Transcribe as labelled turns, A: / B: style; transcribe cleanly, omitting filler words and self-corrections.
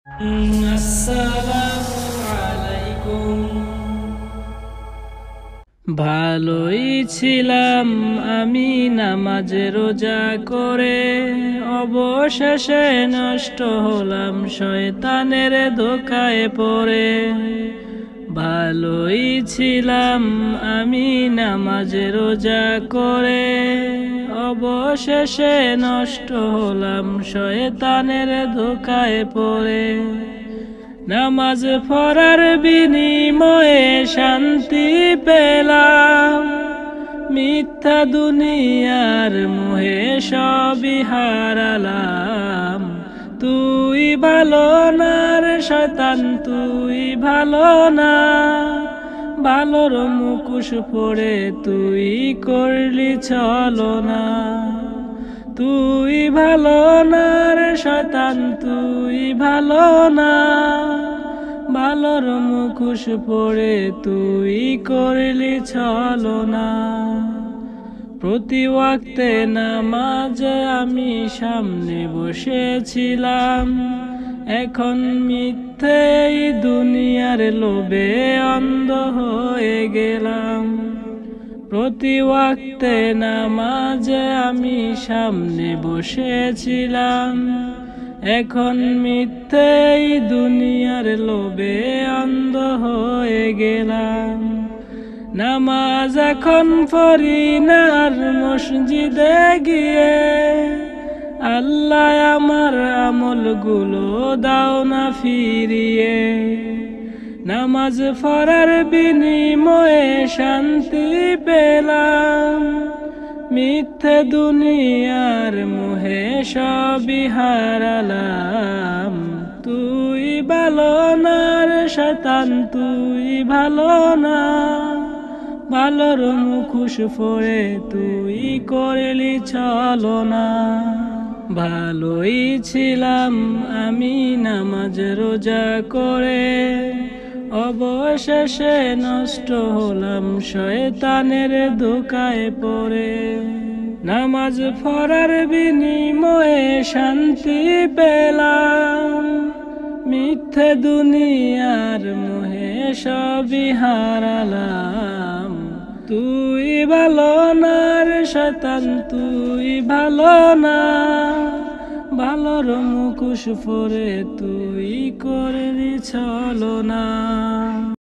A: আসসালামু আলাইকুম। ভালোই ছিলাম আমি নামাজ রোজা করে, অবশেষে নষ্ট হলাম শয়তানের ধোঁকায় পড়ে। ভালোই ছিলাম আমি নামাজ রোজা করে, অবশেষে নষ্ট হলাম শয়তানের ধোঁকায় পড়ে। নামাজ পড়ার বিনিময়ে শান্তি পেলাম, মিথ্যা দুনিয়ার মোহে সবই হারালাম। তুই ভালো না রে শয়তান, তুই ভালো না, ভালোর মুখোশ পড়ে তুই করলি ছলনা। তুই ভালো না রে শয়তান, তুই ভালো না, ভালোর মুখোশ পড়ে তুই করলি ছলনা। প্রতি ওয়াক্তে নামাজ আমি সামনে বসেছিলাম, এখন মিথ্যেই দুনিয়ার লোভে অন্ধ হয়ে গেলাম। প্রতি ওয়াক্তে নামাজ আমি সামনে বসেছিলাম, এখন মিথ্যেই দুনিয়ার লোভে অন্ধ হয়ে গেলাম। নামাজ এখন পড়ি না আর মসজিদে গিয়ে, আল্লাহ আমার আমলগুলো দাও না ফিরিয়ে। নামাজ পড়ার বিনিময়ে শান্তি পেলাম, মিথ্যে দুনিয়ার মোহে সবই হারালাম। তুই ভালো না রে শয়তান, তুই ভালো না, ভালোর মুখোশ পড়ে তুই করলি ছলনা। ভালোই ছিলাম আমি নামাজ রোজা করে, অবশেষে নষ্ট হলাম শয়তানের ধোঁকায় পড়ে। নামাজ পড়ার বিনিময়ে শান্তি পেলাম, মিথ্যে দুনিয়ার মোহে সবই হারালাম। তুই ভালো না রে শয়তান, তুই ভালো না, ভালোর মুখোশ পড়ে তুই করলি ছলনা।